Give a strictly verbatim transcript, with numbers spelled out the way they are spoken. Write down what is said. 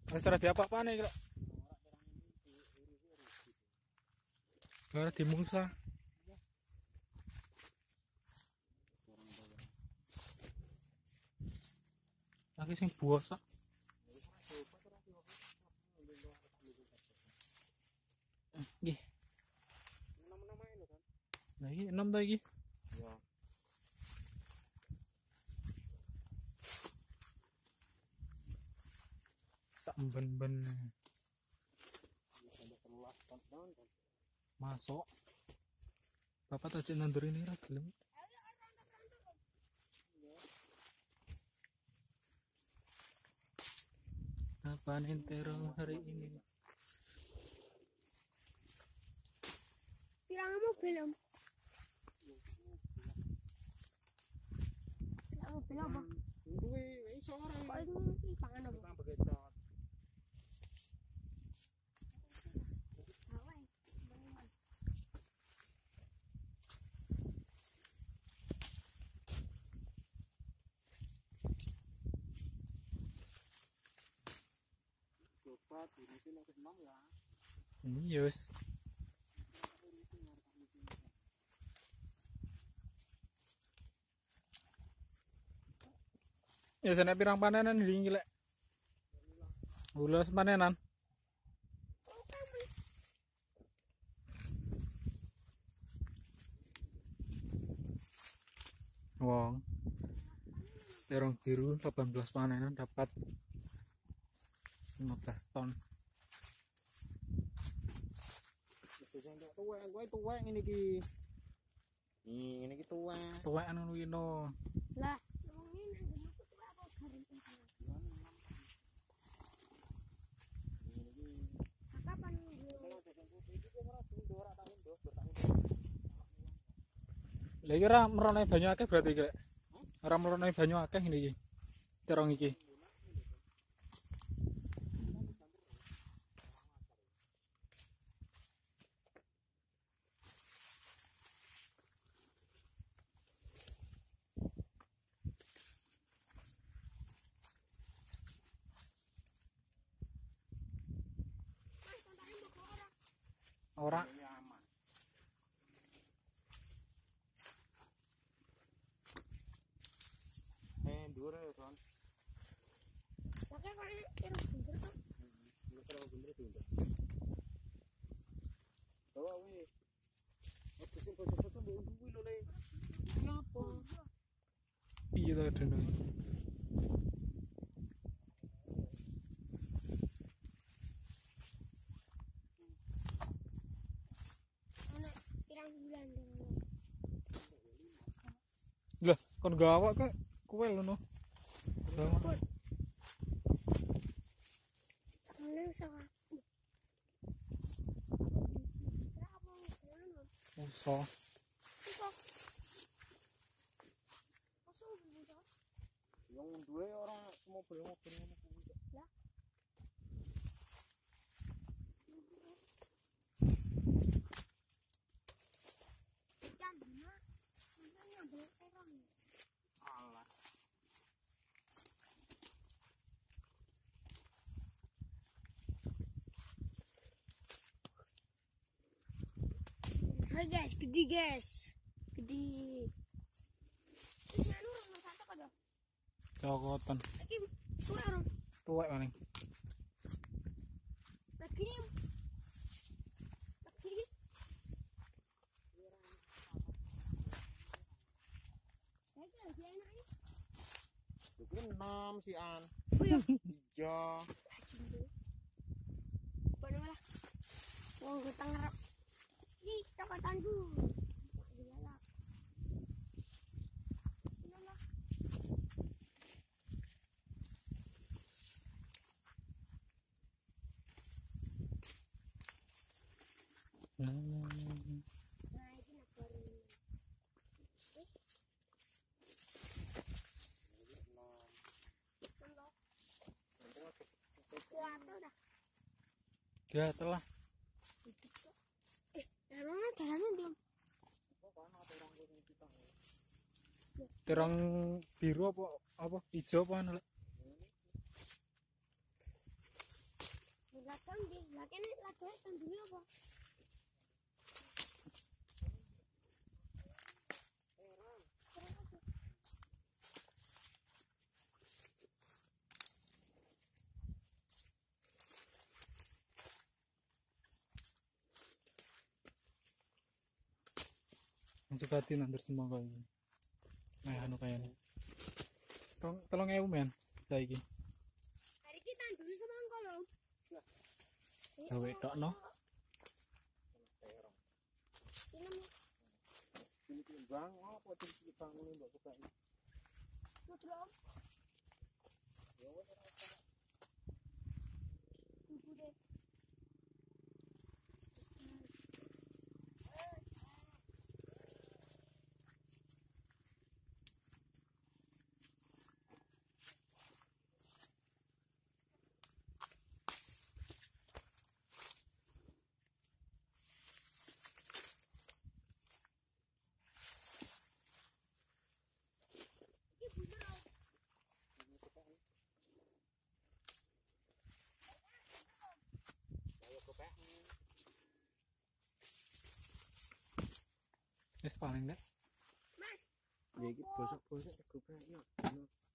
Wis ora diapa-apane kira. Ora dimungsa. Lagi sing buasa. Nggih. Nah, iki enam ta iki? Ya. Sak ben-ben. Masuk. Bapak tadi nandur ini ra gelem. Panen terong hari ini. Pirang mobil om. Pirang mobil apa? Duwe iso ora Kok ini pangan apa? tukang bekecot. Awai. Coba dirutin ke enam ya. Iya wis. Ya sana pirang panenan iki lek. Ulas panenan. Wong. Terong biru delapan belas panenan dapat lima belas ton. Wis entuk tuwek, kowe tuwek ngene iki. Nih, ngene iki tuwek. Tuwek anu wino. Lah, wong ini nang aku tuh apa garing sana. Kapan Lah iki ora merone banyu akeh berarti iki lek. Ora merone banyu akeh ngene iki. Terong iki. Ora. Eh, dhuwur ya, Son. pakai kok ini pirang bener tuh. Ini terlalu bener itu. Bawa weh. Ojo sing bocor-bocor mbok kuwi lho, Le. Iki apa? Piye to dene? Anak pirang bulan dengan Lah, kon gawak ke kuwe lho no. Gawak. Kalau sama berapa bulan? Usah. Kok kosong bulan? Yang duwe ora mobil-mobil ngono kuwi. Lah. Ikan mana? Mana ngambil terong? Alah. Hai guys, gede guys, gede. Ini anu orang satu kada. Cokotan. Lagi tuh orang Tuwek maning. lagi ni. Lagi. Lagi lagi enak ni. Iki enam si An. Buyur. Iya. Mana malah? Wong hutang ngarep. Ih, cokotanku. Iyalah. Iyalah. Hmm. Nah, ini nak baru. Dah. Ya telah. Eh, dalamnya dalamnya belum. Terong biru apa apa hijau apa anu lek? Ladang di, lagi ini ladangnya tandungnya apa? Masuk hati nanti semua kali ini. Nah, anu kayaknya. Tolong, tolong ewu men, saiki. Hari kita tandungnya semangka loh. Gawe tok no. Ini Ini timbang apa timbang ini mbak buka ini. mau belum? Ya wes ora apa. Ibu deh. Ayo kopek. Wis paling nek. Mas, Ya iki bosok-bosok kopek yo.